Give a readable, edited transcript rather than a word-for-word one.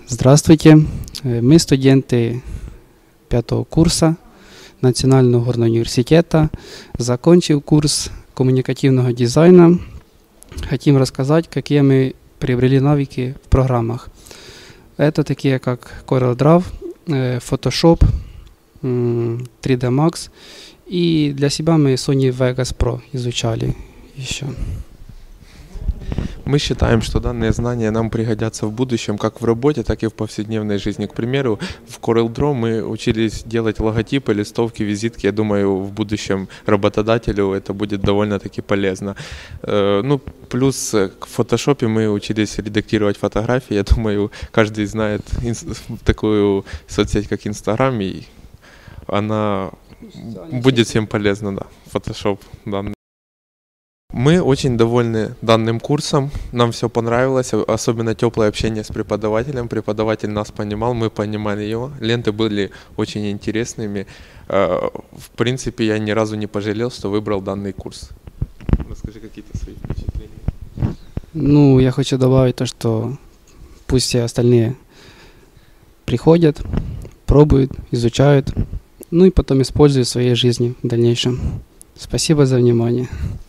Здравствуйте, мы студенты 5-го курса Национального горного университета. Закончив курс коммуникативного дизайна, хотим рассказать, какие мы приобрели навыки в программах. Это такие как CorelDRAW, Photoshop, 3D Max, и для себя мы Sony Vegas Pro изучали еще. Мы считаем, что данные знания нам пригодятся в будущем как в работе, так и в повседневной жизни. К примеру, в CorelDRAW мы учились делать логотипы, листовки, визитки. Я думаю, в будущем работодателю это будет довольно-таки полезно. Плюс в Photoshop мы учились редактировать фотографии. Я думаю, каждый знает такую соцсеть, как Instagram, и она будет всем полезна, да, Photoshop данный. Мы очень довольны данным курсом, нам все понравилось, особенно теплое общение с преподавателем. Преподаватель нас понимал, мы понимали его, ленты были очень интересными. В принципе, я ни разу не пожалел, что выбрал данный курс. Расскажи какие-то свои впечатления. Я хочу добавить то, что пусть все остальные приходят, пробуют, изучают, и потом используют в своей жизни в дальнейшем. Спасибо за внимание.